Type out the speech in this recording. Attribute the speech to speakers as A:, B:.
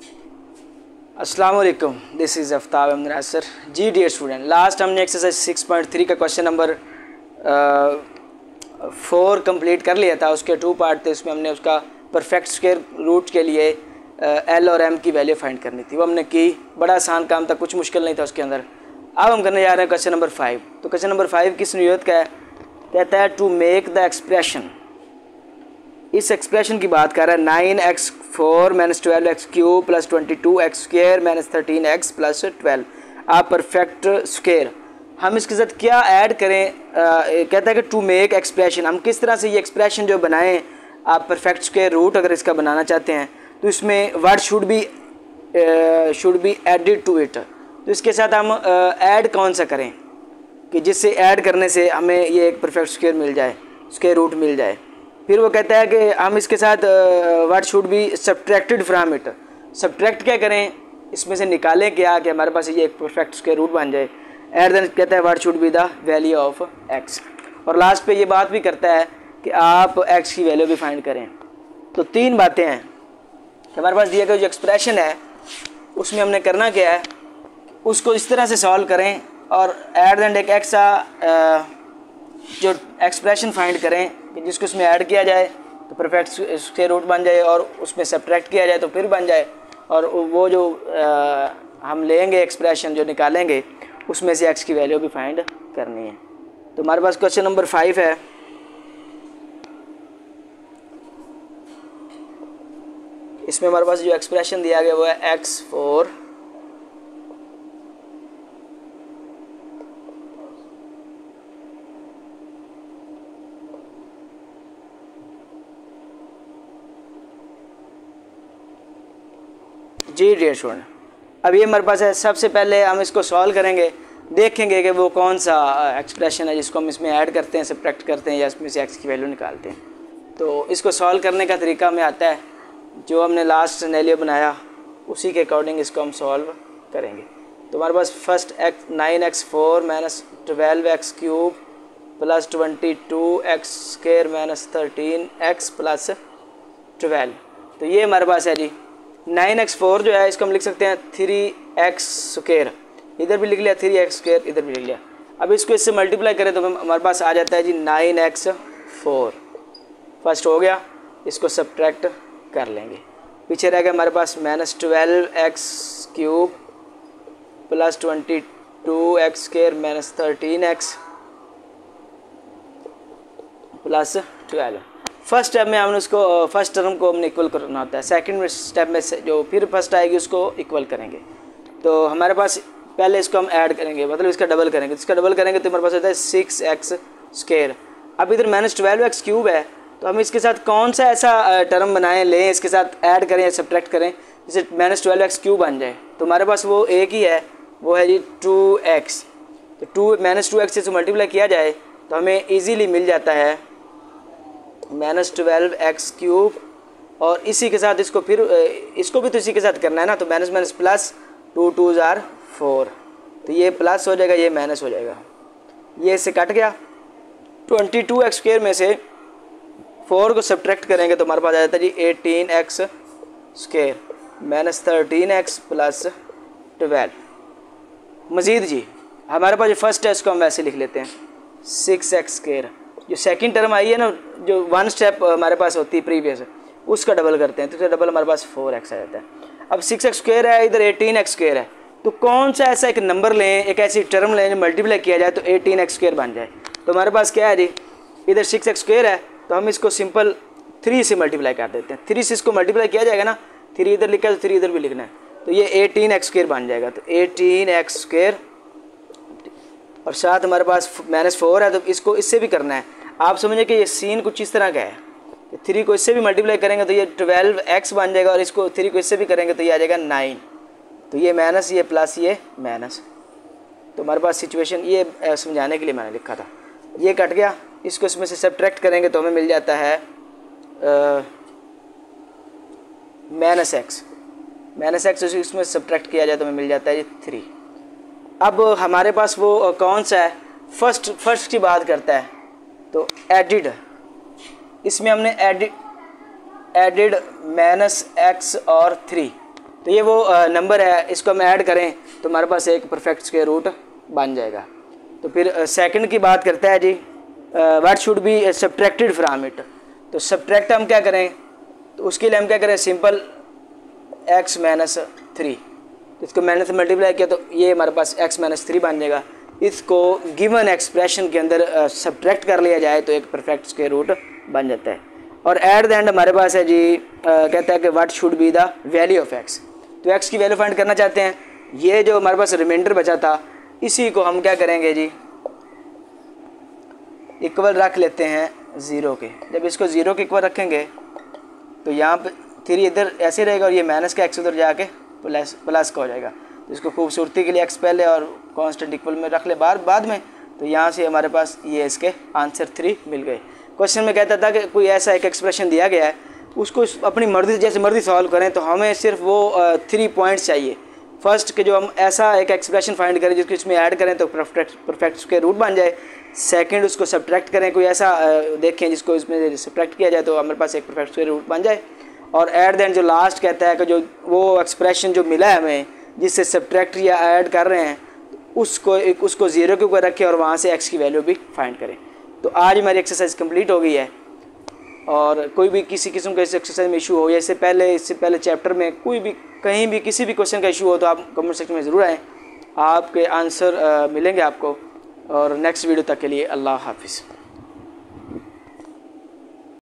A: अस्सलाम वालेकुम, this is Aftab Ahmad Nasir. जी डियर स्टूडेंट, लास्ट हमने एक्सरसाइज 6.3 का क्वेश्चन नंबर 4 कंप्लीट कर लिया था। उसके 2 पार्ट थे, उसमें हमने उसका परफेक्ट स्क्वायर रूट के लिए एल और एम की वैल्यू फाइंड करनी थी। वो हमने की, बड़ा आसान काम था, कुछ मुश्किल नहीं था उसके अंदर। अब हम करने जा रहे हैं क्वेश्चन नंबर 5। तो क्वेश्चन नंबर 5 किस नीयत का है? कहता है टू मेक द एक्सप्रेशन, इस एक्सप्रेशन की बात कर रहा है 9x4 - 12x³ + 22x² - 13x + 12 आप परफेक्ट स्क्वायर। हम इसके साथ क्या ऐड करें? कहता है कि टू मेक एक्सप्रेशन, हम किस तरह से ये एक्सप्रेशन जो बनाएं, आप परफेक्ट स्क्वायर रूट अगर इसका बनाना चाहते हैं तो इसमें what should be added to it. तो इसके साथ हम ऐड कौन सा करें कि जिससे ऐड करने से हमें ये एक परफेक्ट स्क्वायर मिल जाए, स्क्वायर रूट मिल जाए। फिर वो कहता है कि हम इसके साथ what should be subtracted from it, subtract क्या करें, इसमें से निकालें क्या कि हमारे पास ये एक परफेक्ट स्क्वायर रूट बन जाए। एट देन कहता है what should be the value of x, और लास्ट पे ये बात भी करता है कि आप एक्स की वैल्यू भी फाइंड करें। तो 3 बातें हैं कि हमारे पास दिया गया जो एक्सप्रेशन है उसमें हमने करना क्या है, उसको इस तरह से सॉल्व करें और एट देन एक एक्स्ट्रा जो एक्सप्रेशन फाइंड करें कि जिसको उसमें ऐड किया जाए तो परफेक्ट स्क्वायर रूट बन जाए, और उसमें सब्ट्रैक्ट किया जाए तो फिर बन जाए, और वो जो हम लेंगे एक्सप्रेशन जो निकालेंगे उसमें से एक्स की वैल्यू भी फाइंड करनी है। तो हमारे पास क्वेश्चन नंबर 5 है। इसमें हमारे पास जो एक्सप्रेशन दिया गया वो है x4 जी डियर स्टूडेंट, अब ये हमारे पास है। सबसे पहले हम इसको सॉल्व करेंगे, देखेंगे कि वो कौन सा एक्सप्रेशन है जिसको हम इसमें ऐड करते हैं, सब्ट्रैक्ट करते हैं या इसमें से एक्स की वैल्यू निकालते हैं। तो इसको सॉल्व करने का तरीका हमें आता है, जो हमने लास्ट सिनेरियो बनाया उसी के अकॉर्डिंग इसको हम सॉल्व करेंगे। तो हमारे पास first 9x4 - 12x³ + 22x² - 13x + 12। तो ये हमारे पास है जी 9x4 जो है इसको हम लिख सकते हैं 3x², इधर भी लिख लिया 3x², इधर भी लिख लिया। अब इसको इससे मल्टीप्लाई करें तो हमारे पास आ जाता है जी 9x4। फर्स्ट हो गया, इसको सब्ट्रैक्ट कर लेंगे, पीछे रह गया हमारे पास -12x³ + 22x² - 13x + 12। First step में हमने उसको फर्स्ट टर्म को हमने इक्वल करना होता है, सेकंड स्टेप में से जो फिर फर्स्ट आएगी उसको इक्वल करेंगे। तो हमारे पास पहले इसको हम ऐड करेंगे, मतलब इसका डबल करेंगे, इसका डबल करेंगे तो हमारे पास होता है 6x²। अब इधर -12x³ है, तो हम इसके साथ कौन सा ऐसा टर्म बनाएं, लें, इसके साथ ऐड करें या सब्ट्रैक्ट करें जिससे -12x³ बन जाए। तो हमारे पास वो एक ही है, वो है जी 2x। तो -2x से मल्टीप्लाई किया जाए तो हमें ईजीली मिल जाता है -12x³, और इसी के साथ इसको फिर इसको भी तो इसी के साथ करना है ना, तो माइनस प्लस 2 2 = 4, तो ये प्लस हो जाएगा, ये माइनस हो जाएगा, ये इससे कट गया। 22x² में से 4 को सब्ट्रैक्ट करेंगे तो हमारे पास आ जाता है जी 18x² - 13x + 12। मज़ीद जी हमारे पास जो फर्स्ट है इसको हम वैसे लिख लेते हैं 6x²। जो सेकंड टर्म आई है ना, जो 1 स्टेप हमारे पास होती है प्रीवियस, उसका डबल करते हैं तो उसका डबल हमारे पास 4x आ जाता है। अब 6x² है, इधर 18x² है, तो कौन सा ऐसा एक नंबर लें, एक ऐसी टर्म लें जो मल्टीप्लाई किया जाए तो 18x² बन जाए। तो हमारे पास क्या है जी, इधर 6x² है तो हम इसको सिंपल 3 से मल्टीप्लाई कर देते हैं। 3 से इसको मल्टीप्लाई किया जाएगा ना, 3 इधर लिखा है तो 3 इधर भी लिखना है, तो ये 18x² बन जाएगा। तो 18x², और साथ हमारे पास -4 है, तो इसको इससे भी करना है। आप समझे कि ये सीन कुछ इस तरह का है, 3 को इससे भी मल्टीप्लाई करेंगे तो ये 12x बन जाएगा, और इसको 3 को इससे भी करेंगे तो ये आ जाएगा 9। तो ये माइनस, ये प्लस, ये माइनस। तो हमारे पास सिचुएशन ये समझाने के लिए मैंने लिखा था। ये कट गया, इसको इसमें से सब्ट्रैक्ट करेंगे तो हमें मिल जाता है -x। इसमें सब्ट्रैक्ट किया जाए तो हमें मिल जाता है 3। अब हमारे पास वो कौन सा है, फर्स्ट की बात करता है, तो एडिड, इसमें हमने एडिड -x और 3, तो ये वो नंबर है, इसको हम ऐड करें तो हमारे पास एक परफेक्ट स्क्वायर रूट बन जाएगा। तो फिर सेकंड की बात करता है जी, what should be subtracted from it. तो सब्ट्रैक्ट हम क्या करें, तो उसके लिए हम क्या करें, सिंपल x माइनस 3, इसको माइनस से मल्टीप्लाई किया तो ये हमारे पास x माइनस 3 बन जाएगा। इसको गिवन एक्सप्रेशन के अंदर सब्ट्रैक्ट कर लिया जाए तो एक परफेक्ट स्क्वायर रूट बन जाता है। और एट द एंड हमारे पास है जी कहता है कि what should be the value of x। तो x की वैल्यू फाइंड करना चाहते हैं। ये जो हमारे पास रिमाइंडर बचा था इसी को हम क्या करेंगे जी, इक्वल रख लेते हैं 0 के। जब इसको 0 के इक्वल रखेंगे तो यहाँ पे 3 इधर ऐसे रहेगा और ये माइनस का x उधर जाके प्लस का हो जाएगा। तो इसको खूबसूरती के लिए x पहले और कांस्टेंट इक्वल में रख ले बाद में, तो यहाँ से हमारे पास ये इसके आंसर 3 मिल गए। क्वेश्चन में कहता था कि कोई ऐसा एक एक्सप्रेशन दिया गया है, उसको अपनी मर्जी जैसे मर्जी सॉल्व करें, तो हमें सिर्फ वो 3 पॉइंट्स चाहिए। फर्स्ट के जो हम ऐसा एक एक्सप्रेशन फाइंड करें जिसको इसमें ऐड करें तो परफेक्ट स्क्वायर रूट बन जाए। सेकंड उसको सब्ट्रैक्ट करें, कोई ऐसा देखें जिसको इसमें सब्ट्रैक्ट किया जाए तो हमारे पास एक परफेक्ट स्क्वायर रूट बन जाए। और एट द एंड जो लास्ट कहता है कि जो वो एक्सप्रेशन जो मिला है हमें जिससे सब्ट्रैक्ट या ऐड कर रहे हैं उसको 0 के ऊपर रखें और वहाँ से x की वैल्यू भी फाइंड करें। तो आज हमारी एक्सरसाइज कंप्लीट हो गई है। और कोई भी किसी किस्म का इस एक्सरसाइज में इशू हो या इससे पहले चैप्टर में कोई भी कहीं भी किसी भी क्वेश्चन का इशू हो तो आप कमेंट सेक्शन में ज़रूर आएँ, आपके आंसर मिलेंगे आपको। और नेक्स्ट वीडियो तक के लिए अल्लाह हाफिज़।